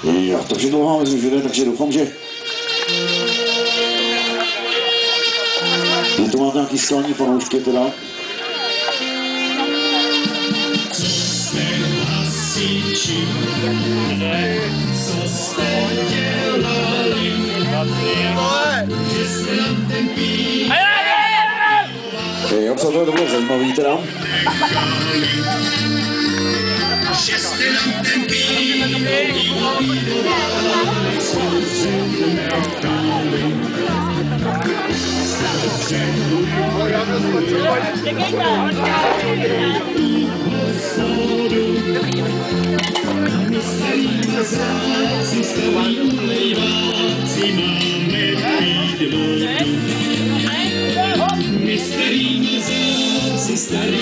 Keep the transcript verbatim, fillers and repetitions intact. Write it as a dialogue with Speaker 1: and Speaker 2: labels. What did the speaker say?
Speaker 1: Já, takže dlouhá myslím, že jde, takže doufám, že je to má nějaký skalní fanoušky teda.
Speaker 2: Co jste hasiči, co jste dělali, že jste nám ten píl.
Speaker 1: Jo, co to bylo zajímavý teda.
Speaker 2: Že jste nám ten píl. Starý